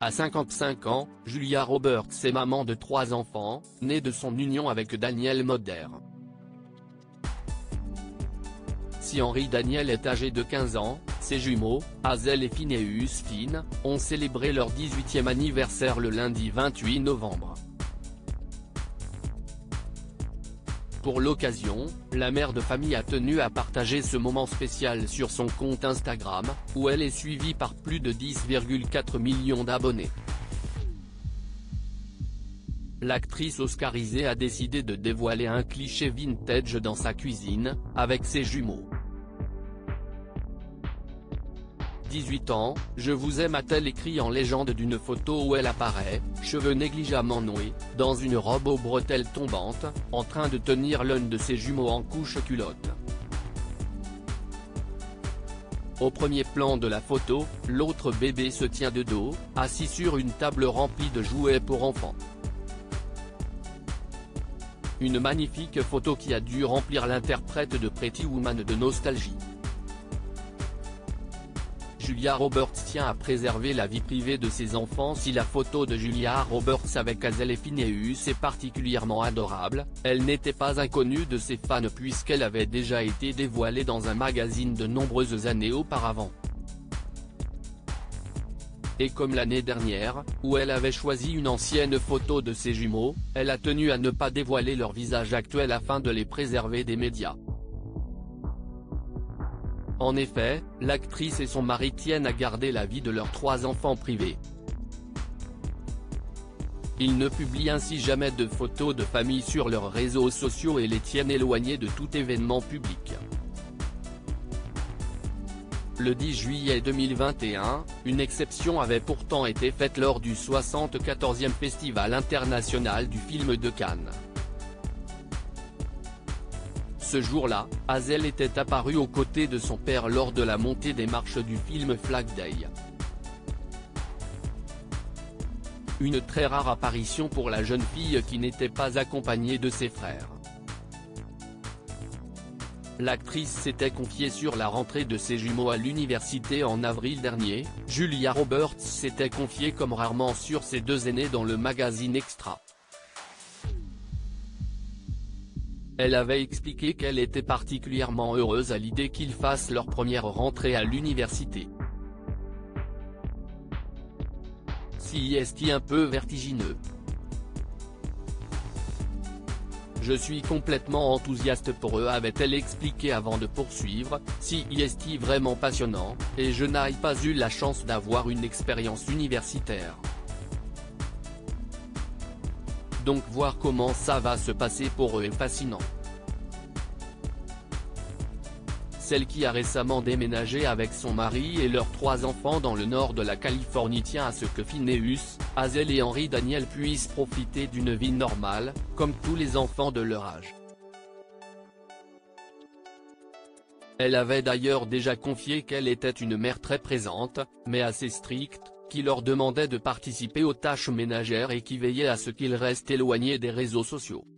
À 55 ans, Julia Roberts est maman de 3 enfants, nés de son union avec Daniel Moder. Si Henry Daniel est âgé de 15 ans, ses jumeaux, Hazel et Phineas Finn, ont célébré leur 18e anniversaire le lundi 28 novembre. Pour l'occasion, la mère de famille a tenu à partager ce moment spécial sur son compte Instagram, où elle est suivie par plus de 10,4 millions d'abonnés. L'actrice oscarisée a décidé de dévoiler un cliché vintage dans sa cuisine, avec ses jumeaux. 18 ans, je vous aime, a-t-elle écrit en légende d'une photo où elle apparaît, cheveux négligemment noués, dans une robe aux bretelles tombantes, en train de tenir l'un de ses jumeaux en couche-culotte. Au premier plan de la photo, l'autre bébé se tient de dos, assis sur une table remplie de jouets pour enfants. Une magnifique photo qui a dû remplir l'interprète de Pretty Woman de nostalgie. Julia Roberts tient à préserver la vie privée de ses enfants. Si la photo de Julia Roberts avec Hazel et Phineas est particulièrement adorable, elle n'était pas inconnue de ses fans puisqu'elle avait déjà été dévoilée dans un magazine de nombreuses années auparavant. Et comme l'année dernière, où elle avait choisi une ancienne photo de ses jumeaux, elle a tenu à ne pas dévoiler leur visage actuel afin de les préserver des médias. En effet, l'actrice et son mari tiennent à garder la vie de leurs 3 enfants privés. Ils ne publient ainsi jamais de photos de famille sur leurs réseaux sociaux et les tiennent éloignés de tout événement public. Le 10 juillet 2021, une exception avait pourtant été faite lors du 74e Festival international du film de Cannes. Ce jour-là, Hazel était apparue aux côtés de son père lors de la montée des marches du film Flag Day. Une très rare apparition pour la jeune fille qui n'était pas accompagnée de ses frères. L'actrice s'était confiée sur la rentrée de ses jumeaux à l'université en avril dernier. Julia Roberts s'était confiée comme rarement sur ses 2 aînés dans le magazine Extra. Elle avait expliqué qu'elle était particulièrement heureuse à l'idée qu'ils fassent leur première rentrée à l'université. Si est un peu vertigineux. Je suis complètement enthousiaste pour eux, avait-elle expliqué avant de poursuivre, si est vraiment passionnant, et je n'ai pas eu la chance d'avoir une expérience universitaire. Donc voir comment ça va se passer pour eux est fascinant. Celle qui a récemment déménagé avec son mari et leurs 3 enfants dans le nord de la Californie tient à ce que Phineas, Hazel et Henry Daniel puissent profiter d'une vie normale, comme tous les enfants de leur âge. Elle avait d'ailleurs déjà confié qu'elle était une mère très présente, mais assez stricte, qui leur demandait de participer aux tâches ménagères et qui veillait à ce qu'ils restent éloignés des réseaux sociaux.